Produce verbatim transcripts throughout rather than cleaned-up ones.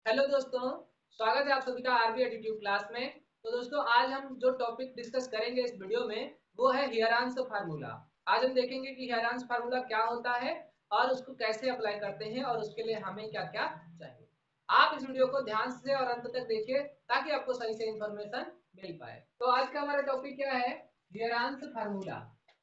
Hello दोस्तों, स्वागत है आप सभी का आरबी एटीट्यूड क्लास में। तो दोस्तों, आज हम जो टॉपिक डिस्कस करेंगे इस वीडियो में वो है हियरांस फार्मूला। आज हम देखेंगे कि हियरांस फार्मूला क्या होता है और उसको कैसे अप्लाई करते हैं और उसके लिए हमें क्या क्या चाहिए। आप इस वीडियो को ध्यान से और अंत तक देखिए ताकि आपको सही से इंफॉर्मेशन मिल पाए। तो आज का हमारा टॉपिक क्या है? Heron's formula.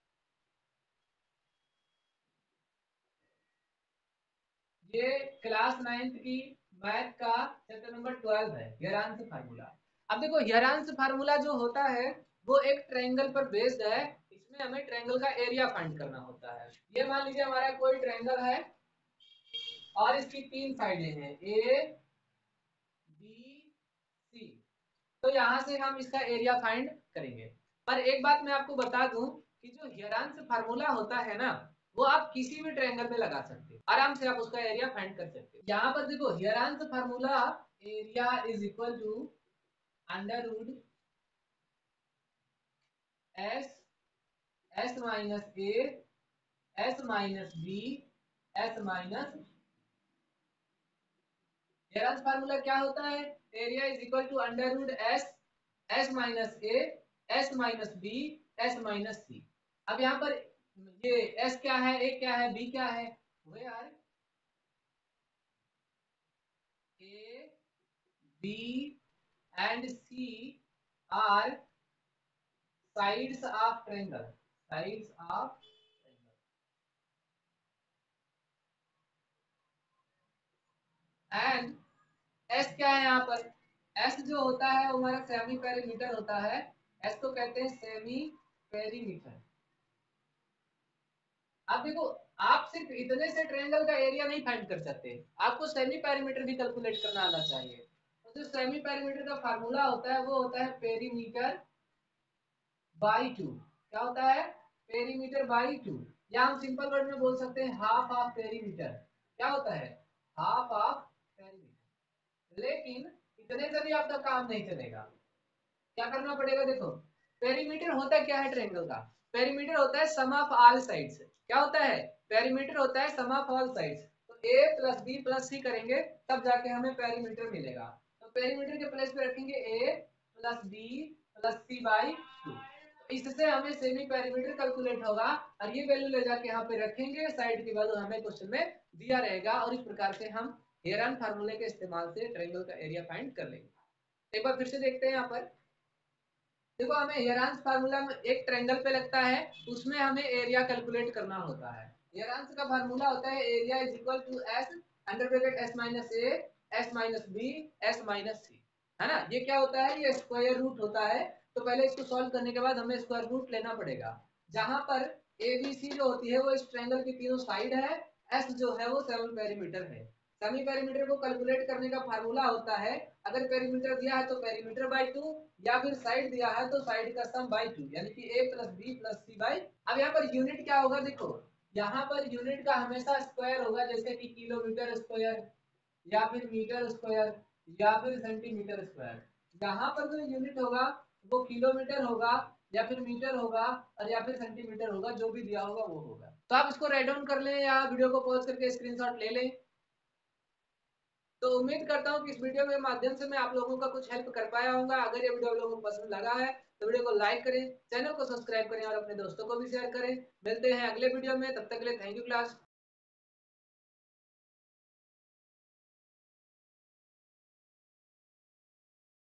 ये क्लास नाइन्थ की मैथ का चैप्टर नंबर ट्वेल्व है, हियरांस फार्मूला। अब देखो, हियरांस फार्मूला जो होता है वो एक ट्रायंगल पर बेस्ड है। इसमें हमें ट्रायंगल का एरिया फाइंड करना होता है। ये मान लीजिए हमारा कोई ट्रायंगल है और इसकी तीन साइडें हैं, ए बी सी। तो यहाँ से हम इसका एरिया फाइंड करेंगे। पर एक बात मैं आपको बता दूं कि जो हियरांस फार्मूला होता है ना, वो आप किसी भी ट्रायंगल में लगा सकते हो, आराम से आप उसका एरिया फाइंड कर सकते हो। यहाँ पर देखो, Heron's formula area is equal to under root S S minus A S minus B S minus. Heron's formula क्या होता है? Area is equal to under root S S minus A S minus B S minus C. अब यहाँ पर ये S क्या है, ए क्या है, बी क्या है? वो यार A B and C are sides of triangle, sides of and S क्या है यहाँ पर? एस जो होता है वो हमारा सेमी पेरीमीटर होता है। एस को कहते हैं सेमी पेरीमीटर। अब देखो, आप सिर्फ इतने से ट्रायंगल का एरिया नहीं फाइंड कर सकते, आपको सेमी पेरीमीटर भी कैलकुलेट करना आना चाहिए। तो जो सेमी पेरीमीटर का फार्मूला होता है वो होता है पेरीमीटर बाई टू। क्या होता है? Perimeter by two. या हम सिंपल वर्ड में बोल सकते हैं हाफ ऑफ पेरीमीटर। क्या होता है? Half of perimeter. लेकिन इतने से भी आपका काम नहीं चलेगा। क्या करना पड़ेगा? देखो, पेरीमीटर होता क्या है ट्रायंगल का? पेरीमीटर होता है सम ऑफ ऑल साइड्स। क्या होता है? पेरीमीटर होता है सम ऑफ ऑल साइड्स। तो A plus B plus C करेंगे तब जाके हमें पेरीमीटर मिलेगा। तो पेरीमीटर के प्लेस पे रखेंगे A plus B plus C by two. इससे हमें सेमी पेरीमीटर कैलकुलेट होगा और ये वैल्यू ले जाके यहाँ पे रखेंगे, साइड की वैल्यू हमें क्वेश्चन में दिया रहेगा और इस प्रकार से हम हेरन फार्मूले के इस्तेमाल से ट्रायंगल का एरिया फाइंड कर लेंगे। एक बार फिर से देखते हैं। यहाँ पर देखो, हमें हेरांस फार्मूला में एक ट्रायंगल पे लगता है, उसमें हमें एरिया कैलकुलेट करना होता है। हेरांस का फार्मूला होता है area is equal to S under bracket S minus A S minus B S minus C. है ना? ये क्या होता है? ये स्क्वायर रूट होता है। तो पहले इसको सॉल्व करने के बाद हमें स्क्वायर रूट लेना पड़ेगा। जहां पर ए बी सी जो होती है वो इस ट्रायंगल की तीनों साइड है, एस जो है वो सेवन पेरीमीटर है। सेमी पेरीमीटर को कैलकुलेट करने का फार्मूला होता है, अगर पेरीमीटर दिया है तो पेरीमीटर बाई टू, या फिर साइड दिया है तो साइड का सम बाई टू, यानी कि A plus B plus C by. अब यहाँ पर यूनिट क्या होगा? देखो, यहाँ पर यूनिट का हमेशा स्क्वायर होगा, जैसे कि किलोमीटर स्क्वायर या फिर मीटर स्क्वायर या फिर सेंटीमीटर स्क्वायर। यहाँ पर जो यूनिट होगा वो किलोमीटर होगा या फिर मीटर होगा और या फिर सेंटीमीटर होगा, जो भी दिया होगा वो होगा। तो आप इसको राइट डाउन कर लें या वीडियो को पॉज करके स्क्रीनशॉट ले लें। तो उम्मीद करता हूँ कि इस वीडियो के माध्यम से मैं आप लोगों का कुछ हेल्प कर पाया होगा। अगर ये वीडियो आप लोगों को पसंद लगा है तो वीडियो को लाइक करें, चैनल को सब्सक्राइब करें और अपने दोस्तों को भी शेयर करें। मिलते हैं अगले वीडियो में, तब तक के लिए थैंक यू क्लास।